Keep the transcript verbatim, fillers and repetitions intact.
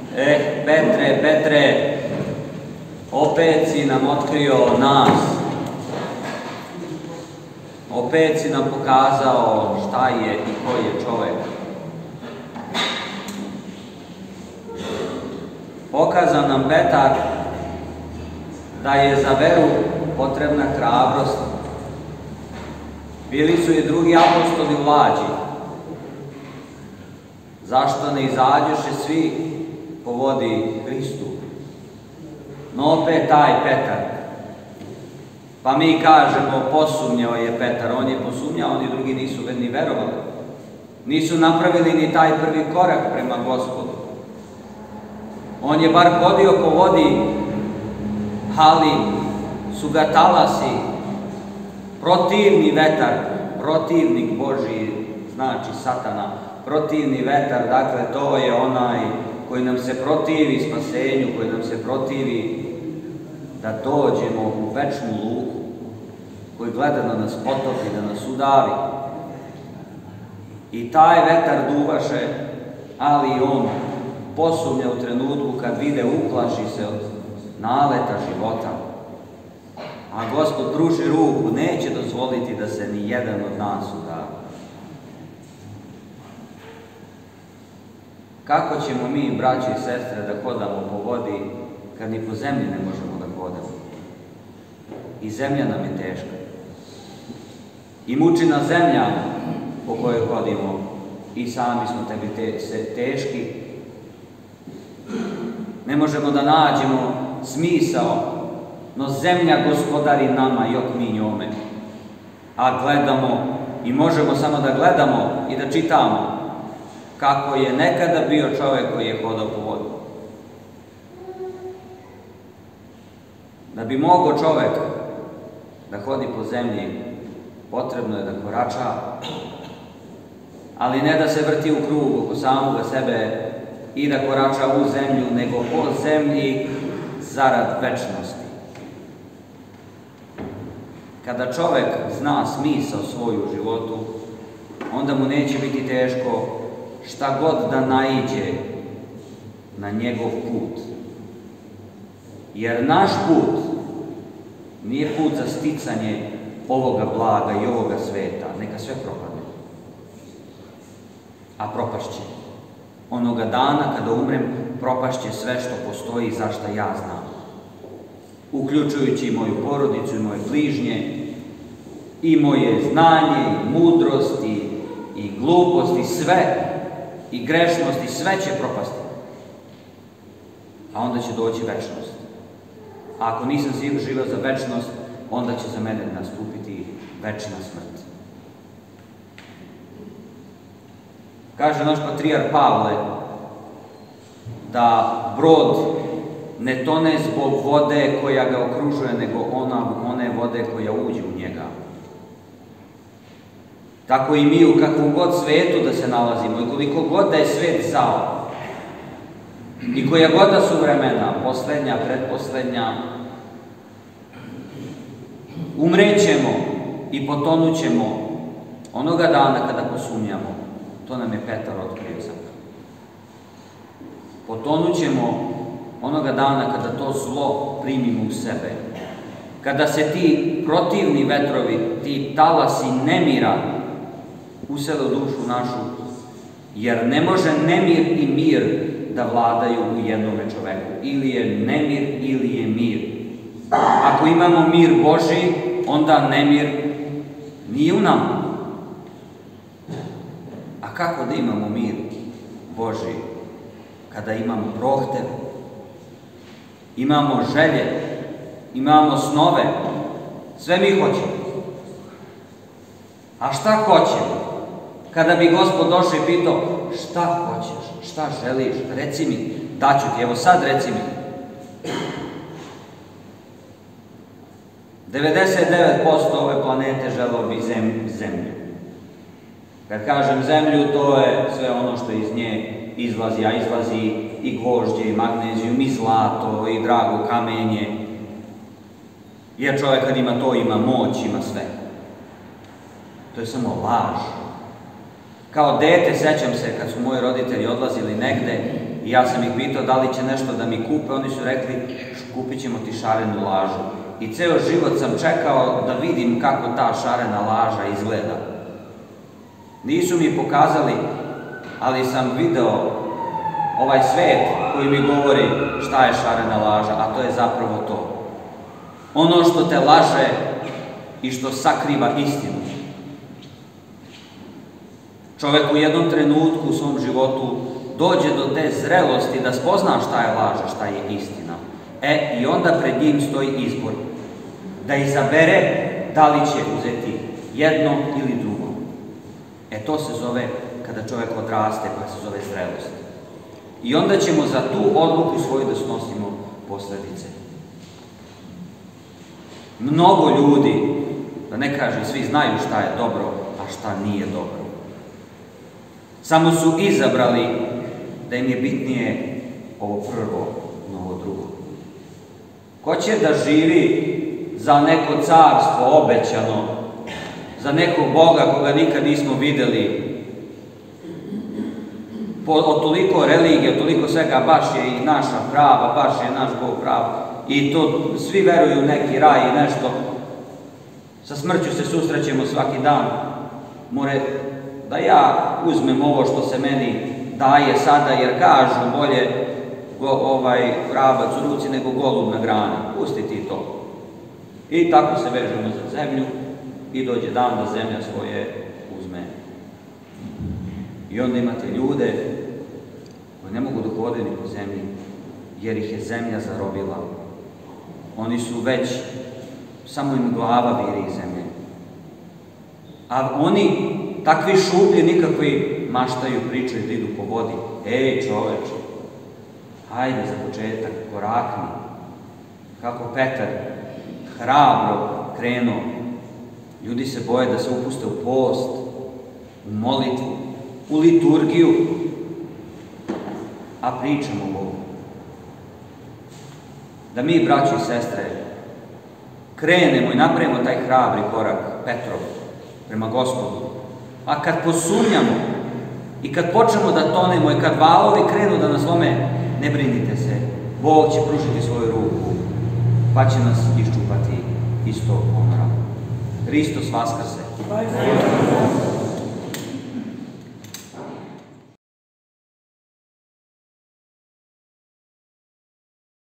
Eh, Petre, Petre, opet si nam otkrio nas. Opet si nam pokazao šta je i ko je čovjek. Pokazao nam Petar da je za veru potrebna hrabrost. Bili su i drugi apostoli u lađi. Zašto ne izađoše svi po vodi Hristu? No opet taj Petar. Pa mi kažemo posumnjao je Petar, on je posumnjao, oni drugi nisu ni verovali. Nisu napravili ni taj prvi korak prema Gospodu. On je bar hodio po vodi, ali su ga talasi, protivni vetar, protivnik Božji, znači Satana, protivni vetar, dakle to je onaj koji nam se protivi spasenju, koji nam se protivi da dođemo u večnu luku, koji gleda da nas potopi, da nas udavi. I taj vetar duvaše, ali i on posumnja u trenutku kad vide, uplaši se od naleta života. A Gospod pruži ruku, neće dozvoliti da se ni jedan od nas udavi. Kako ćemo mi, braći i sestre, da hodamo po vodi kad ni po zemlji ne možemo da hodamo? I zemlja nam je teška. I muči nas zemlja po kojoj hodimo. I sami smo tebi te, se, teški. Ne možemo da nađemo smisao, no zemlja gospodari nama, jok mi njome. A gledamo i možemo samo da gledamo i da čitamo kako je nekada bio čovjek koji je hodao po vodu. Da bi mogao čovjek da hodi po zemlji, potrebno je da korača, ali ne da se vrti u krug oko samoga sebe i da korača u zemlju, nego po zemlji zarad večnosti. Kada čovjek zna smisao svoju životu, onda mu neće biti teško šta god da naiđe na njegov put. Jer naš put nije put za sticanje ovoga blaga i ovoga sveta, neka sve propadne. A propašće. Onoga dana kada umrem, propašće sve što postoji za šta ja znam. Uključujući i moju porodicu i moje bližnje, i moje znanje, i mudrost, i, i glupost, i sve, i grešnost, i sve će propasti. A onda će doći večnost. A ako nisam živio za večnost, onda će za mene nastupiti večna smrt. Kaže naš patrijar Pavle da brod ne tone zbog vode koja ga okružuje, nego ona, one vode koja uđe u njega. Tako i mi u kakvom god svetu da se nalazimo i koliko god da je svet zao i koja god da su vremena, poslednja, pretposlednja, umrećemo i potonućemo onoga dana kada posumnjamo. To nam je Petar otkrio sad. Potonućemo onoga dana kada to zlo primimo u sebe. Kada se ti protivni vetrovi, ti talasi nemira usele u dušu našu, jer ne može nemir i mir da vladaju u jednome čoveku. Ili je nemir, ili je mir. Ako imamo mir Božji, onda nemir nije u nama. A kako da imamo mir Božji? Kada imamo prohtev, imamo želje, imamo snove, sve mi hoćemo. A šta hoćemo? Kada bi Gospod došao i pitao, šta hoćeš, šta želiš, reci mi, daću ti, evo sad reci mi. devedeset devet posto ove planete želeo bi zemlju. Kad kažem zemlju, to je sve ono što iz nje izlazi, a izlazi i gvožđe, i magnezijum, i zlato, i drago kamenje. Jer čovjek kad ima to, ima moć, ima sve. To je samo laž. Kao dete, sećam se, kad su moji roditelji odlazili negde i ja sam ih pitao da li će nešto da mi kupe, oni su rekli, kupit ćemo ti šarenu lažu. I ceo život sam čekao da vidim kako ta šarena laža izgleda. Nisu mi pokazali, ali sam video ovaj svet koji mi govori šta je šarena laža, a to je zapravo to. Ono što te laže i što sakriva istinu. Čovek u jednom trenutku u svom životu dođe do te zrelosti da spozna šta je laž, šta je istina. E, i onda pred njim stoji izbor. Da izabere da li će uzeti jedno ili drugo. E, to se zove, kada čovek odraste, pa se zove zrelost. I onda ćemo za tu odluku svoju da snosimo posledice. Mnogo ljudi, da ne kažem, svi znaju šta je dobro, a šta nije dobro. Samo su izabrali da im je bitnije ovo prvo, no ovo drugo. Ko će da živi za neko carstvo obećano, za nekog Boga koga nikad nismo videli, od toliko religije, od toliko svega, baš je i naša prava, baš je naš Bog prav, i to svi veruju u neki raj i nešto, sa smrću se susrećemo svaki dan, more da ja uzmem ovo što se meni daje sada, jer kažu bolje go, ovaj vrabac u ruci nego golub na grani, pusti ti to. I tako se vežemo za zemlju i dođe dan da zemlja svoje uzme. I onda imate ljude koji ne mogu da hode ni po zemlji, jer ih je zemlja zarobila. Oni su već, samo im glava viri iz zemlje. A oni, takvi šuplji, nikakvi, maštaju, pričaju da idu po vodi. Ej, čoveče, hajde za početak, korakni. Kako Petar hrabro krenuo. Ljudi se boje da se upuste u post, u molitvu, u liturgiju, a pričamo o Bogu. Da mi, braći i sestre, krenemo i napravimo taj hrabri korak Petrov prema Gospodu. A kad posumnjamo i kad počnemo da tonemo i kad valovi krenu da nas lome, ne brinite se, Bog će pružiti svoju ruku, pa će nas iščupati iz tog ponora. Hristos vaskrse!